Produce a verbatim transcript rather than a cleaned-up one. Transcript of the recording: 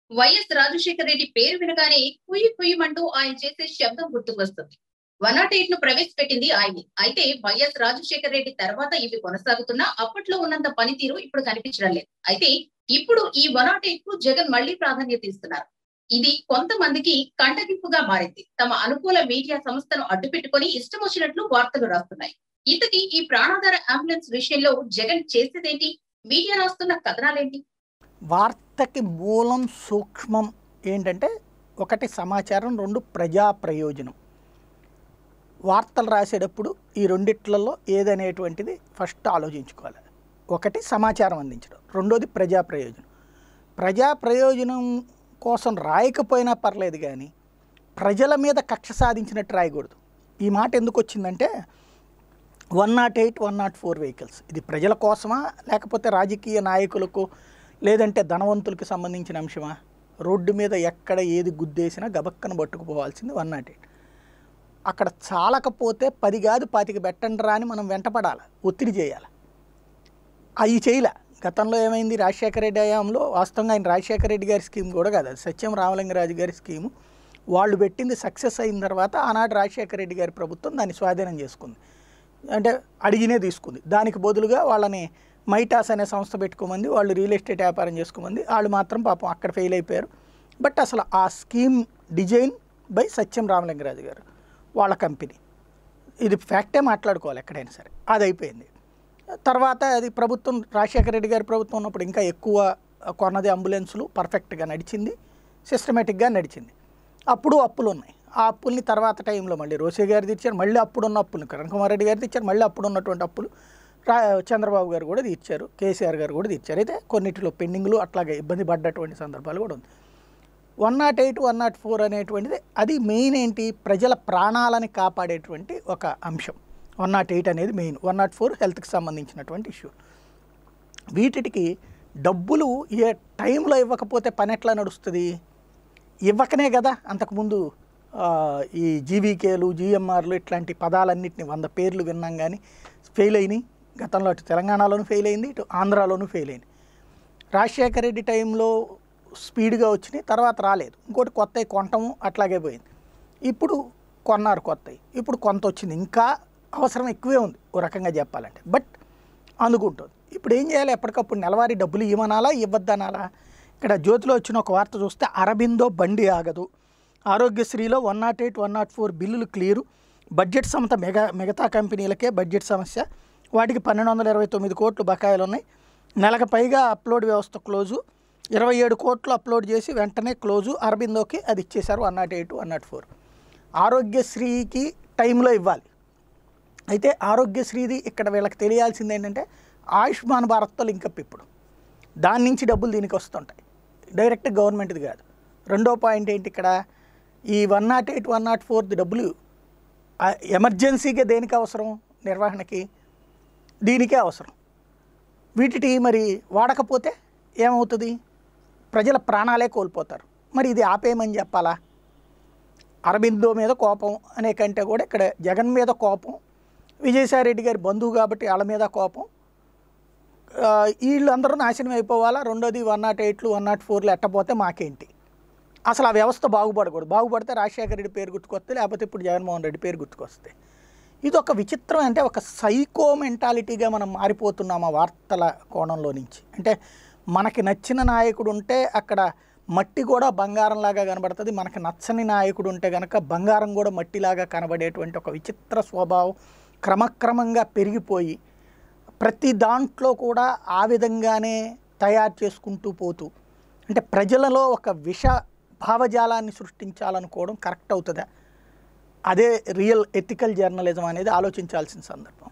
YS Rajasekhara Reddy పేరు వినగానే కుయ్యి కుయ్యమంటూ ఆయన చేసే శబ్దం గుర్తుకొస్తుంది. వన్ నాట్ ఎయిట్ ను ప్రవేశపెట్టింది ఆయనే. అయితే వైఎస్ రాజశేఖర రెడ్డి తర్వాత ఇవి కొనసాగుతున్నా అప్పట్లో ఉన్నంత పనితీరు ఇప్పుడు కనిపించడం లేదు. అయితే ఇప్పుడు ఈ వన్ నాట్ ఎయిట్ కు జగన్ మళ్లీ ప్రాధాన్యత ఇస్తున్నారు. ఇది కొంతమందికి కంటగింపుగా మారింది. తమ అనుకూల మీడియా సంస్థను అడ్డుపెట్టుకుని ఇష్టం వచ్చినట్లు వార్తలు రాస్తున్నాయి. ఇంతకీ ఈ ప్రాణాధార అంబులెన్స్ విషయంలో జగన్ చేసేదేంటి? మీడియా రాస్తున్న కథనాలేంటి? వార్తకి మూలం సూక్ష్మం ఏంటంటే ఒకటి సమాచారం, రెండు ప్రజా ప్రయోజనం. వార్తలు రాసేటప్పుడు ఈ రెండిట్లలో ఏదనేటువంటిది ఫస్ట్ ఆలోచించుకోవాలి. ఒకటి సమాచారం అందించడం, రెండోది ప్రజా ప్రయోజనం. ప్రజా ప్రయోజనం కోసం రాయకపోయినా పర్లేదు, కానీ ప్రజల మీద కక్ష సాధించినట్టు రాయకూడదు. ఈ మాట ఎందుకు వచ్చిందంటే one nought eight one nought four vehicles ఇది ప్రజల కోసమా, లేకపోతే రాజకీయ నాయకులకు లేదంటే ధనవంతులకు సంబంధించిన అంశమా? రోడ్డు మీద ఎక్కడ ఏది గుద్దేసినా గబక్కన పట్టుకుపోవాల్సింది వన్ నాట్ ఎయిట్. అక్కడ చాలకపోతే పది కాదు పాతికి పెట్టండి రా అని మనం వెంటపడాలి, ఒత్తిడి చేయాలి. అవి చేయలే. గతంలో ఏమైంది? రాజశేఖర రెడ్డి హయాంలో వాస్తవంగా ఆయన రాజశేఖర రెడ్డి గారి స్కీమ్ కూడా కాదు, అది సత్యం రామలింగరాజు గారి స్కీము. వాళ్ళు పెట్టింది సక్సెస్ అయిన తర్వాత ఆనాడు రాజశేఖర రెడ్డి గారి ప్రభుత్వం దాన్ని స్వాధీనం చేసుకుంది, అంటే అడిగినే తీసుకుంది. దానికి బదులుగా వాళ్ళని మైటాస్ అనే సంస్థ పెట్టుకోమంది, వాళ్ళు రియల్ ఎస్టేట్ వ్యాపారం చేసుకోమంది. వాళ్ళు మాత్రం పాపం అక్కడ ఫెయిల్ అయిపోయారు. బట్ అసలు ఆ scheme design by Satyam Ramalingaraju గారు వాళ్ళ కంపెనీ. ఇది ఫ్యాక్టే మాట్లాడుకోవాలి ఎక్కడైనా సరే. అది అయిపోయింది. తర్వాత అది ప్రభుత్వం రాజశేఖర రెడ్డి గారి ప్రభుత్వం ఉన్నప్పుడు ఇంకా ఎక్కువ కొన్నది అంబులెన్సులు, పర్ఫెక్ట్గా నడిచింది, సిస్టమేటిక్గా నడిచింది. అప్పుడు అప్పులు ఉన్నాయి. ఆ అప్పుల్ని తర్వాత టైంలో మళ్ళీ రోసే గారు తీర్చారు, మళ్ళీ అప్పుడున్న అప్పులు కిరణ్ కుమార్ రెడ్డి గారు తీర్చారు, మళ్ళీ అప్పుడు ఉన్నటువంటి అప్పులు రా చంద్రబాబు గారు కూడా తీర్చారు, కేసీఆర్ గారు కూడా తీర్చారు. అయితే కొన్నిటిలో పెండింగ్లు అట్లాగే ఇబ్బంది పడ్డటువంటి సందర్భాలు కూడా ఉంది. One nought eight one nought four అనేటువంటిది అది మెయిన్ ఏంటి? ప్రజల ప్రాణాలని కాపాడేటువంటి ఒక అంశం. వన్ నాట్ ఎయిట్ అనేది మెయిన్, వన్ నాట్ ఫోర్ హెల్త్కి సంబంధించినటువంటి ఇష్యూ. వీటికి డబ్బులు ఏ టైంలో ఇవ్వకపోతే పని ఎట్లా నడుస్తుంది? ఇవ్వకనే కదా అంతకుముందు ఈ జీవీకేలు, జిఎంఆర్లు ఇట్లాంటి పదాలన్నింటినీ వంద పేర్లు విన్నాం, కానీ ఫెయిల్ అయినాయి. గతంలో అటు తెలంగాణలోనూ ఫెయిల్ అయింది, ఇటు ఆంధ్రాలోనూ ఫెయిల్ అయింది. రాజశేఖర రెడ్డి టైంలో స్పీడ్గా వచ్చినాయి, తర్వాత రాలేదు. ఇంకోటి కొత్తవి కొనటము అట్లాగే పోయింది. ఇప్పుడు కొన్నారు కొత్తవి, ఇప్పుడు కొంత వచ్చింది. ఇంకా అవసరం ఎక్కువే ఉంది ఓ రకంగా చెప్పాలంటే, బట్ అందుకుంటుంది. ఇప్పుడు ఏం చేయాలి? ఎప్పటికప్పుడు నెలవారీ డబ్బులు ఇవ్వనాలా ఇవ్వద్దనాలా? ఇక్కడ జ్యోతిలో వచ్చిన ఒక వార్త చూస్తే అరబిందో బండి ఆగదు, ఆరోగ్యశ్రీలో one nought eight one nought four బిల్లులు క్లియరు, బడ్జెట్ సమత మెగా మిగతా కంపెనీలకే బడ్జెట్ సమస్య, వాటికి పన్నెండు వందల ఇరవై తొమ్మిది కోట్లు బకాయిలు ఉన్నాయి, నెలకు పైగా అప్లోడ్ వ్యవస్థ క్లోజు, ఇరవై ఏడు కోట్లు అప్లోడ్ చేసి వెంటనే క్లోజు, అరబిందోకి అది ఇచ్చేశారు one nought eight one nought four. ఆరోగ్యశ్రీకి టైంలో ఇవ్వాలి. అయితే ఆరోగ్యశ్రీది ఇక్కడ వీళ్ళకి తెలియాల్సింది ఏంటంటే ఆయుష్మాన్ భారత్తో లింకప్. ఇప్పుడు దాని నుంచి డబ్బులు దీనికి వస్తుంటాయి, డైరెక్ట్ గవర్నమెంట్ది కాదు. రెండో పాయింట్ ఏంటి ఇక్కడ? ఈ one nought eight one nought ఫోర్ది డబ్బులు ఎమర్జెన్సీగా దేనికి అవసరం? నిర్వహణకి, దీనికే అవసరం. వీటికి మరి వాడకపోతే ఏమవుతుంది? ప్రజల ప్రాణాలే కోల్పోతారు. మరి ఇది ఆపేయమని చెప్పాలా? అరబిందో మీద కోపం అనే కంటే కూడా ఇక్కడ జగన్ మీద కోపం, విజయసాయి రెడ్డి గారి బంధువు కాబట్టి వాళ్ళ మీద కోపం. వీళ్ళందరూ నాశనం అయిపోవాలా. రెండోది వన్ నాట్ ఎయిట్లు వన్ నాట్ ఫోర్లు ఎట్టపోతే మాకేంటి? అసలు ఆ వ్యవస్థ బాగుపడకూడదు. బాగుపడితే రాజశేఖర రెడ్డి పేరు గుర్తుకొస్తే, లేకపోతే ఇప్పుడు జగన్మోహన్ రెడ్డి పేరు గుర్తుకొస్తే. ఇది ఒక విచిత్రం. అంటే ఒక సైకో మెంటాలిటీగా మనం మారిపోతున్నాం ఆ వార్తల కోణంలో నుంచి. అంటే మనకి నచ్చిన నాయకుడు ఉంటే అక్కడ మట్టి కూడా బంగారంలాగా కనబడుతుంది, మనకి నచ్చని నాయకుడు ఉంటే కనుక బంగారం కూడా మట్టిలాగా కనబడేటువంటి ఒక విచిత్ర స్వభావం క్రమక్రమంగా పెరిగిపోయి ప్రతి దాంట్లో కూడా ఆ విధంగానే తయారు చేసుకుంటూ పోతూ, అంటే ప్రజలలో ఒక విష భావజాలాన్ని సృష్టించాలనుకోవడం కరెక్ట్ అవుతుందా? అదే రియల్ ఎథికల్ జర్నలిజం అనేది ఆలోచించాల్సిన సందర్భం.